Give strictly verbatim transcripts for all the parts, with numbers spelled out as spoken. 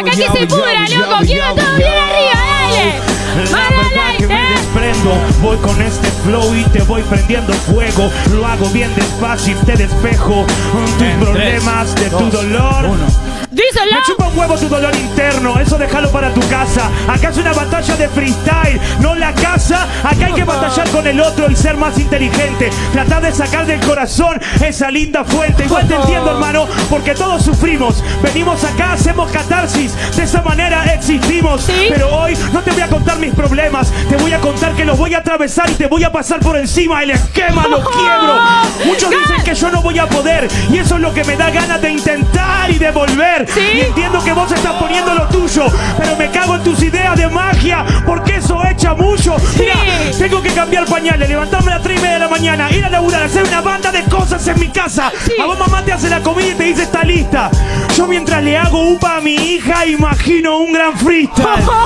Acá que se pudra, loco. Quiero todo bien arriba, dale. La verdad que me desprendo, voy con este flow y te voy prendiendo fuego. Lo hago bien despacio y te despejo tus en problemas, tres, de dos, tu dolor. Uno. Díselo. Me chupa un huevo tu dolor interno, eso déjalo para tu casa. Acá es una batalla de freestyle, no la casa. Acá hay que batallar con el otro y ser más inteligente. Tratar de sacar del corazón esa linda fuente. Igual te entiendo, hermano, porque todos sufrimos. Venimos acá, hacemos catarsis, de esa manera existimos. ¿Sí? Pero hoy no te voy a contar mis problemas, te voy a contar que los voy a atravesar y te voy a pasar por encima. El esquema lo quiebro. Muchos dicen que yo no voy a poder, y eso es lo que me da ganas de intentar y de volver. ¿Sí? Y entiendo que vos estás poniendo lo tuyo, pero me cago en tus ideas de magia, porque eso echa mucho. Sí. Mira, tengo que cambiar pañales, levantarme a las tres y media de la mañana, ir a laburar, hacer una banda de cosas en mi casa. Sí. A vos mamá te hace la comida y te dice está lista. Yo mientras le hago upa a mi hija imagino un gran freestyle.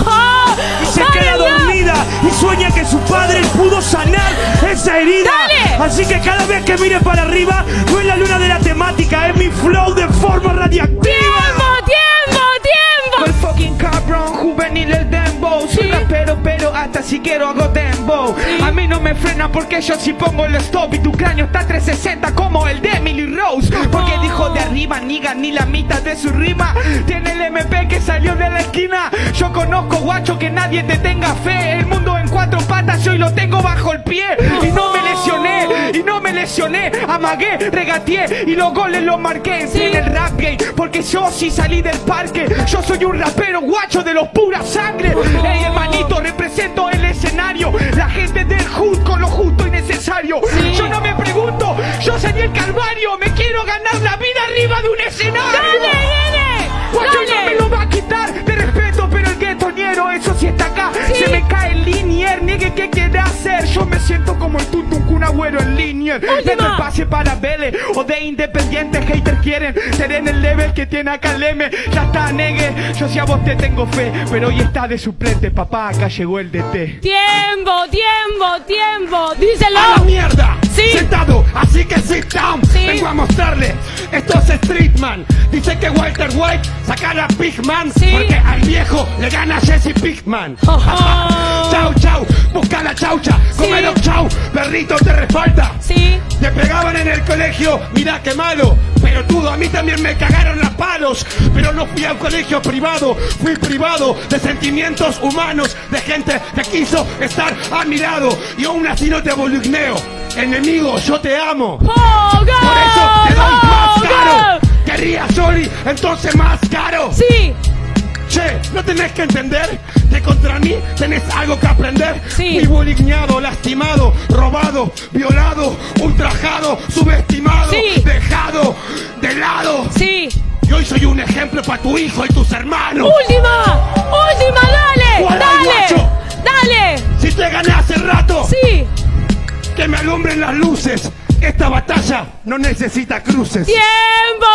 Y se queda dormida y sueña que su padre pudo sanar esa herida. ¡Dale! Así que cada vez que mire para arriba, no es la luna de la temática, es mi flow de forma radiactiva. ¡Tiempo, tiempo, tiempo! El fucking cabrón juvenil el dembow. Soy ¿Sí? rapero pero hasta si quiero hago dembow. ¿Sí? A mí no me frena porque yo sí pongo el stop y tu cráneo está trescientos sesenta como el de Emily Rose. Porque dijo de arriba niga ni la mitad de su rima. Tiene el M P que salió de la esquina. Yo conozco guacho que nadie te tenga fe. El mundo en cuatro patas yo hoy lo tengo bajo el pie. Y no me lesioné, y no me lesioné. Amagué, regateé y los goles los marqué. Entré en el rap game porque yo sí salí del parque. Yo soy un rapero guacho de los pura sangre. Ey hermanito, represento el escenario. La gente del hood con lo justo y necesario. Sí. Yo no me pregunto, yo salí el calvario. Me quiero ganar la vida arriba de un escenario. ¡Dale, nene! Guacho no ¡Dale! me lo va a quitar. Te respeto, pero el guetoniero, eso sí está acá. Sí. Se me cae el linier, niegue qué quiere hacer. Yo me siento como el Tutu Kun Agüero en linier. Meto el pase para Vélez o de Independiente. Haters quieren ser en el level que tiene acá el M. Ya está, negue, yo sí a vos te tengo fe, pero hoy está de suplente, papá, acá llegó el D T. Tiempo, tiempo, tiempo. Díselo. ¡A la mierda! Sí. Sentado, así que sit down. Sí. Vengo a mostrarle. Esto es Streetman. Dice que Walter White sacará a Pigman. Sí. Porque al viejo le gana Jesse Pigman. Oh, oh. Chau, chau. Busca la chaucha. Sí. Comelo, chau. Perrito te respalda. Sí. Te pegaban en el colegio. Mira qué malo. Pero tú, a mí también me cagaron las palos. Pero no fui a un colegio privado. Fui privado de sentimientos humanos. De gente que quiso estar a mi lado. Y aún así no te bolugneo. Enemigo, yo te amo. Oh, go, Por eso te doy oh, más go. caro. Querías Soli, entonces más caro. Sí. Che, ¿no tenés que entender que contra mí tenés algo que aprender? Sí. Fui buligneado, lastimado, robado, violado, ultrajado, subestimado, Sí. dejado de lado. Sí. Y hoy soy un ejemplo para tu hijo y tus hermanos. Última, última, dale, Guarda, dale, guacho. dale. Si te gané hace rato, Sí. que me alumbren las luces. Esta batalla no necesita cruces. ¡Tiempo!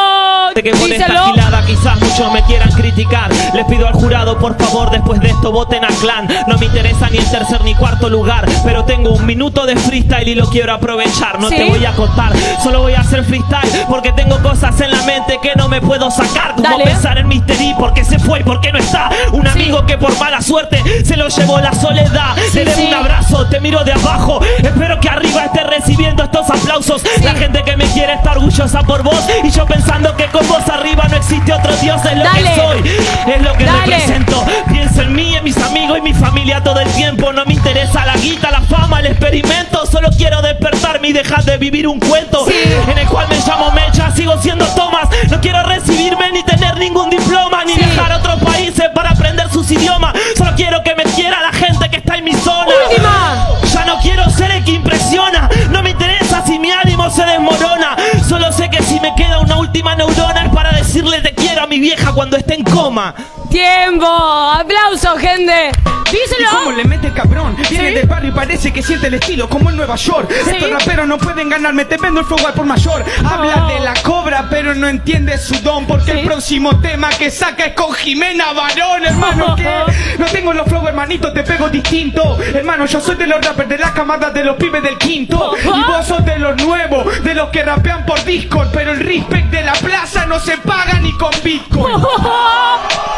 Que con esta Díselo. gilada quizás muchos me quieran criticar. Les pido al jurado por favor después de esto voten a Clan. No me interesa ni el tercer ni cuarto lugar, pero tengo un minuto de freestyle y lo quiero aprovechar. No ¿Sí? te voy a contar, solo voy a hacer freestyle porque tengo cosas en la mente que no me puedo sacar. Como Dale. pensar en mister E, porque se fue y porque no está. Un Sí. amigo que por mala suerte se lo llevó la soledad. Sí, Le debo sí. un abrazo, te miro de abajo. Espero que arriba esté recibiendo estos aplausos. La gente que me quiere está orgullosa por vos. Y yo pensando que con vos arriba no existe otro Dios. Es lo Dale. que soy, es lo que Dale. represento. Pienso en mí, en mis amigos y mi familia todo el tiempo. No me interesa la guita, la fama, el experimento. Solo quiero despertarme y dejar de vivir un cuento Sí. en el cual me llamo Mecha. Sigo siendo Thomas. No quiero recibirme ni tener ningún diploma, ni Sí. viajar a otros países para aprender sus idiomas. Solo quiero que me quiera la gente que está en mi zona. Última. Ya no quiero ser el que impresiona. No me interesa si mi ánimo se desmorona. Solo sé que si me queda una última neurona es para decirle te quiero a mi vieja cuando esté en coma. Tiempo. Aplausos, gente. ¿Y Díselo. cómo le mete cabrón? Viene Sí. del barrio y parece que siente el estilo como en Nueva York. Sí. Estos raperos no pueden ganarme, te vendo el fuego al por mayor. Habla Oh. de la cobra pero no entiende su don. Porque Sí. el próximo tema que saca es con Jimena Barón, hermano. ¿Qué? No tengo los flow, hermanito, te pego distinto. Hermano, yo soy de los rappers de las camadas de los pibes del quinto. Y vos sos de los nuevos, de los que rapean por Discord. Pero el respect de la plaza no se paga ni con Bitcoin.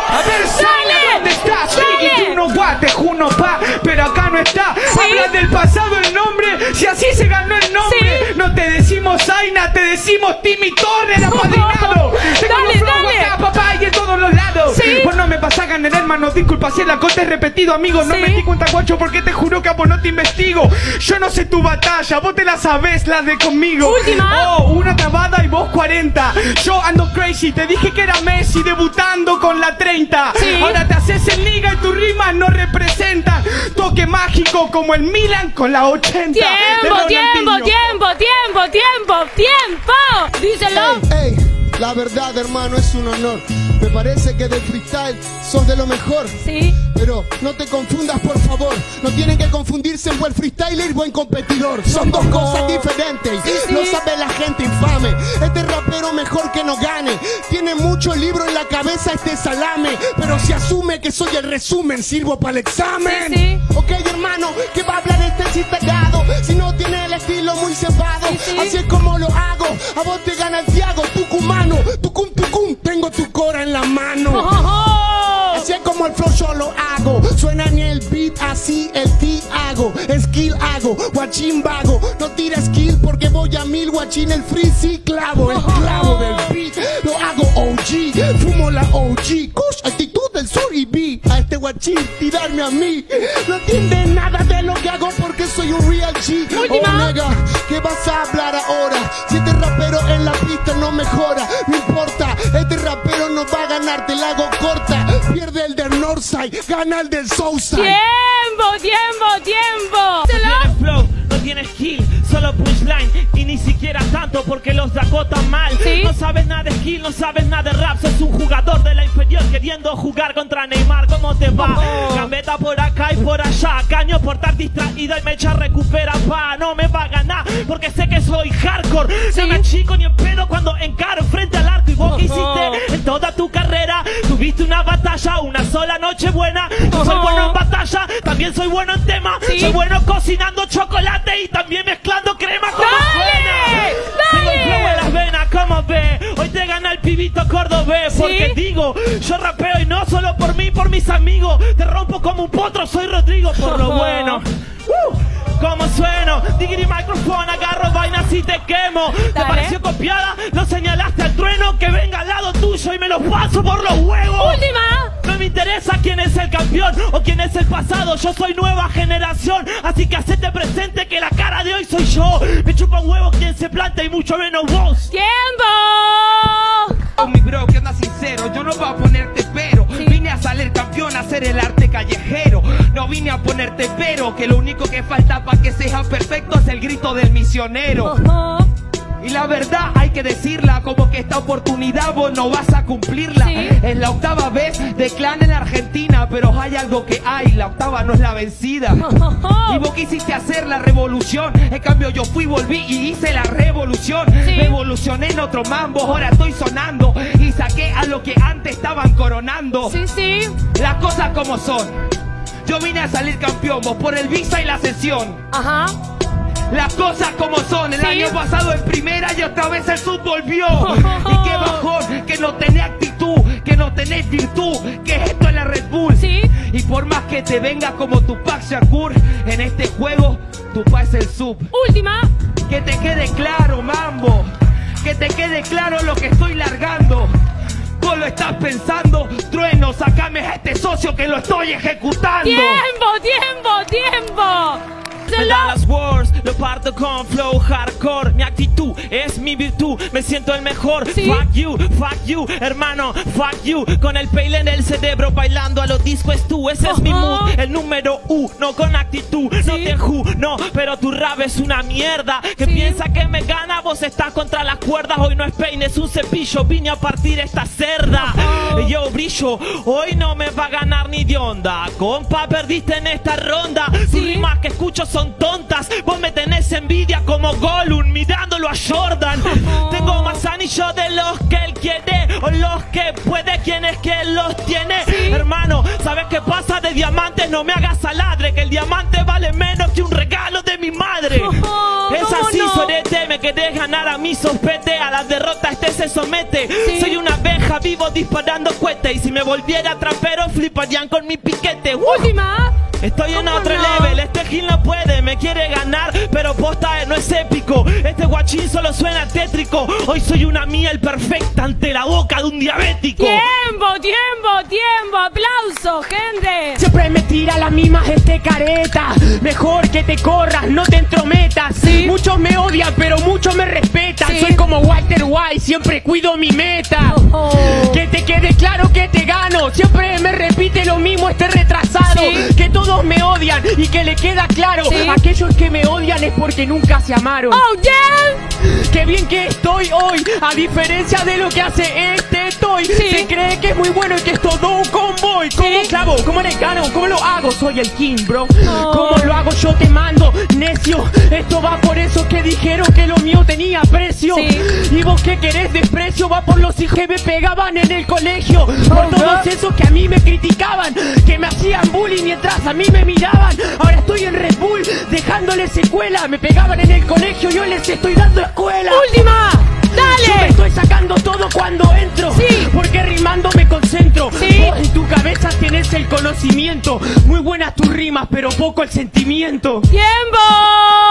no está. Sí. Hablan del pasado el nombre, si así se ganó el nombre. Sí. No te decimos Aina, te decimos Timmy Turner, apadrinado. Tengo Dale, los flow dale. acá, papá, y en todos los lados. Sí. Pues no me pasa a ganar, hermano, disculpa si el acote es repetido, amigo. No Sí. me di cuenta, guacho, porque te juro que a vos no te investigo. Yo no sé tu batalla, vos te la sabés, la de conmigo. Última. Oh, una trabada y vos cuarenta. Yo ando crazy, te dije que era Messi debutando con la treinta. Sí. Ahora te haces en liga y tus rimas no representan. Toque mágico como el Milan con la ochenta. de Tiempo, tiempo, Ronaldinho. tiempo, tiempo, tiempo, tiempo. Díselo. Ey, ey, la verdad, hermano, es un honor. Me parece que del freestyle sos de lo mejor. Sí. Pero no te confundas, por favor. No tienen que confundirse en buen freestyler y buen competidor. Son dos cosas diferentes. sí. No sabe la gente infame. Este rapero mejor que no gane. Tiene mucho libro en la cabeza este salame. Pero si asume que soy el resumen, sirvo para el examen. Sí, sí. Ok, hermano, ¿qué va a hablar este citagado? Si no tiene el estilo muy cebado. Sí, sí. Así es como lo hago. A vos te gana el Thiago, tucumano. Tucum, tucum, tengo tu cora en la mano. Oh, oh, oh. Así es como el flow yo lo hago. Suena en el beat, así el ti hago. Skill hago, guachín vago. No tira skill porque voy a mil, guachín el free sí clavo. Esclavo del beat, lo hago O G. Fumo la O G, Kush, actitud del sur y vi a este guachín tirarme a mí. No entiende nada de lo que hago porque soy un real G. Última. Oh, nega, ¿qué vas a hablar ahora? Si este rapero en la pista no mejora, no importa, este rapero no va a ganar, te la hago corta. Pierde el del Northside, gana el del Southside. Tiempo, tiempo, tiempo. No tienes flow, no tienes skill, solo punchline y ni siquiera tanto porque los acotan mal. ¿Sí? No sabes nada de skill, no sabes nada de rap, sos un jugador de la inferior queriendo jugar contra Neymar. ¿Cómo te va? Oh. Gambeta por acá y por allá, caño por estar distraído y mecha recupera pa. No me va a ganar porque sé que soy hardcore. ¿Sí? No me chico ni en pedo cuando encaro frente al arco. Y vos que Oh. hiciste en toda tu carrera, tuviste una batalla, una sola noche buena. Yo soy Oh. bueno en batalla, también soy bueno en tema. ¿Sí? Soy bueno cocinando chocolate y también mezclando crema como ¡Dale! suena. Tengo el flow en las venas, como ve. Hoy te gana el pibito cordobés. ¿Sí? Porque digo, yo rapeo y no solo por mí, por mis amigos. Te rompo como un potro, soy Rodrigo por lo bueno. Uh, ¿Cómo sueno? Digiri micrófono, agarro vainas y te quemo. ¿Te Dale. pareció copiada? Lo señalaste al trueno que venga al lado tuyo y me lo paso por los huevos. Última. No me interesa quién es el campeón o quién es el pasado. Yo soy nueva generación, así que hacete presente que la cara de hoy soy yo. Me chupa un huevo quien se planta y mucho menos vos. Tiempo. Oh, mi bro, que anda sincero, yo no voy a ponerte pero. Sí. Vine a salir campeón, a hacer el arte callejero. No vine a ponerte pero, que lo único que falta para que sea perfecto es el grito del misionero. Oh, oh. Y la verdad hay que decirla, como que esta oportunidad vos no vas a cumplirla. Sí. Es la octava vez de clan en Argentina, pero hay algo que hay, la octava no es la vencida. Oh, oh, oh. Y vos quisiste hacer la revolución, en cambio yo fui, volví y hice la revolución. Sí. Me evolucioné en otro mambo, ahora estoy sonando y saqué a lo que antes estaban coronando. Sí, sí. Las cosas como son. Yo vine a salir campeón, vos por el visa y la sesión. Ajá. Las cosas como son, el Sí. año pasado en primera y otra vez el sub volvió. Oh. Y qué bajón, que no tenés actitud, que no tenés virtud, que esto es la Red Bull. Sí. Y por más que te venga como Tupac Shakur, en este juego, Tupac es el sub. Última. Que te quede claro, mambo, que te quede claro lo que estoy largando. Vos lo estás pensando, trueno, sacame a este socio que lo estoy ejecutando. Tiempo, tiempo, tiempo. Me da las words, lo parto con flow hardcore. Mi actitud es mi virtud, me siento el mejor. ¿Sí? Fuck you, fuck you, hermano, fuck you. Con el pale en el cerebro bailando a los discos es tú. Ese es mi Ojo. mood, el número uno con actitud. No ¿Sí? te ju, no, pero tu rap es una mierda. Que ¿Sí? piensa que me gana, vos estás contra las cuerdas. Hoy no es peine, es un cepillo, vine a partir esta cerda. Ojo. Yo brillo, hoy no me va a ganar ni de onda. Compa, perdiste en esta ronda. Tus ¿Sí? rimas que escucho son tontas. Vos me tenés envidia como Gollum mirándolo a Jordan. Oh. Tengo más anillos de los que él quiere o los que puede, quien es que los tiene. ¿Sí? Hermano, ¿sabes qué pasa? De diamantes no me hagas aladre, que el diamante vale menos que un regalo de mi madre. Oh, Es ¿cómo así, no? sorete, me querés ganar a mi sospete. A la derrota este se somete. ¿Sí? Soy una abeja vivo disparando cohetes. Y si me volviera trapero fliparían con mi piquete. ¡Uh! Última. Estoy en ¿Cómo otro no? level, este me quiere ganar, pero posta no es épico. Este guachín solo suena tétrico. Hoy soy una miel perfecta ante la boca de un diabético. Tiempo, tiempo, tiempo. Aplausos, gente. Siempre me tira las mismas este careta. Mejor que te corras, no te entrometas. Sí. Muchos me odian, pero muchos me respetan. Sí. Soy como Walter White, siempre cuido mi meta. Oh. Que te quede claro que te gano. Siempre me repite lo mismo este retrasado. Sí. Que todos me odian y que le queda claro. Sí. Aquellos que me odian es porque nunca se amaron. Oh, yeah. Qué bien que estoy hoy, a diferencia de lo que hace este Toy. Sí. Se cree que es muy bueno y que es todo un convoy. ¿Cómo clavo? ¿Cómo le gano? ¿Cómo lo hago? Soy el king, bro. Oh. ¿Cómo lo hago? Yo te mando, necio. Esto va por eso que dijeron que lo mío tenía precio. Sí. Y vos que querés desprecio, va por los hijos que me pegaban en el colegio. Por todos esos que a mí me criticaban, que me hacían bullying mientras a mí me miraban. Ahora estoy en Red Bull, dejándole secuela. Me pegaban en el colegio, yo les estoy dando escuela. Última. Yo me Dale. estoy sacando todo cuando entro. Sí. Porque rimando me concentro. Sí. Vos en tu cabeza tienes el conocimiento. Muy buenas tus rimas, pero poco el sentimiento. Tiempo.